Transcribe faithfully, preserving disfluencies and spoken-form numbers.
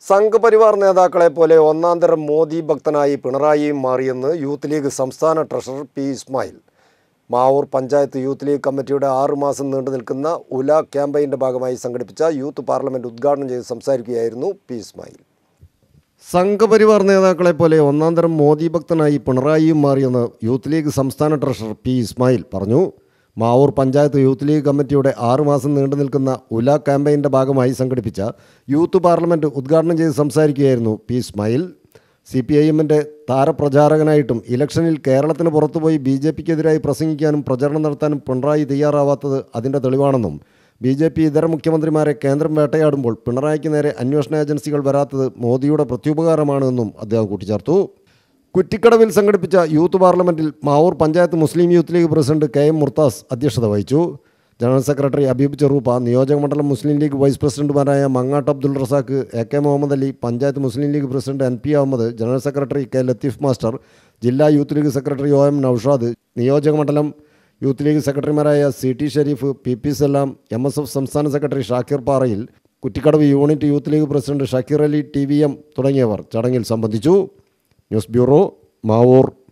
സംഘപരിവാർ നേതാക്കളെ പോലെ ഒന്നാന്തരം മോദി ഭക്തനായി പിണറായിയും മാറിയെന്ന് യൂത്ത് ലീഗ് സംസ്ഥാന treasurer P Ismail. Mavoor panchayat Youth League കമ്മിറ്റിയുടെ ആറുമാസം നീണ്ടു നിൽക്കുന്ന ഉല ക്യാമ്പയിൻ്റെ ഭാഗമായി സംഘടിപ്പിച്ച യൂത്ത് പാർലമെൻറ്റ് ഉദ്ഘാടനം ചെയ്ത് സംസാരിക്കുകയായിരുന്നു പി ഇസ്മായിൽ. സംഘപരിവാർ നേതാക്കളെ പോലെ ഒന്നാന്തരം മോദി ഭക്തനായി പിണറായിയും മാറിയെന്ന് യൂത്ത് ലീഗ് സംസ്ഥാന ട്രഷറർ പി ഇസ്മായിൽ പറഞ്ഞു. മാവൂർ പഞ്ചായത്ത് യൂത്ത് ലീഗ് കമ്മിറ്റിയുടെ ആറുമാസം നീണ്ടു നിൽക്കുന്ന ഉല ക്യാമ്പയിൻ്റെ ഭാഗമായി സംഘടിപ്പിച്ച യൂത്ത് പാർലമെൻറ്റ് ഉദ്ഘാടനം ചെയ്ത് സംസാരിക്കുകയായിരുന്നു P Ismail. C P I എമ്മിൻ്റെ താരപ്രചാരകനായിട്ടും ഇലക്ഷനിൽ കേരളത്തിന് പുറത്തുപോയി ബി ജെ പിക്കെതിരായി പ്രസംഗിക്കാനും പ്രചരണം നടത്താനും പിണറായി തയ്യാറാവാത്തത് അതിൻ്റെ തെളിവാണെന്നും ബി ജെ പി ഇതര മുഖ്യമന്ത്രിമാരെ കേന്ദ്രം വേട്ടയാടുമ്പോൾ പിണറായിക്ക് നേരെ അന്വേഷണ ഏജൻസികൾ വരാത്തത് മോദിയുടെ പ്രത്യുപകാരമാണെന്നും അദ്ദേഹം കൂട്ടിച്ചേർത്തു. കുറ്റിക്കടവിൽ സംഘടിപ്പിച്ച യൂത്ത് പാർലമെൻറ്റിൽ Mavoor panchayat Muslim Youth League president K M Murthas അധ്യക്ഷത വഹിച്ചു. ജനറൽ സെക്രട്ടറി അബീബ് ചെറൂപ്പ, നിയോജകമണ്ഡലം മുസ്ലിം ലീഗ് വൈസ് പ്രസിഡന്റുമാരായ Mangatt Abdul Razak, A K Muhammad Ali, panchayat Muslim League president N P Ahmed, general secretary K Latheef master, ജില്ലാ Youth League secretary O M Naushad, നിയോജകമണ്ഡലം യൂത്ത് ലീഗ് സെക്രട്ടറിമാരായ C T Shareef, P P Salam, M S F സംസ്ഥാന secretary Shakir Parayil, Kuttikkadavu unit Youth League president Shakeer Ali T V M തുടങ്ങിയവർ ചടങ്ങിൽ സംബന്ധിച്ചു. News bureau, Mavoor.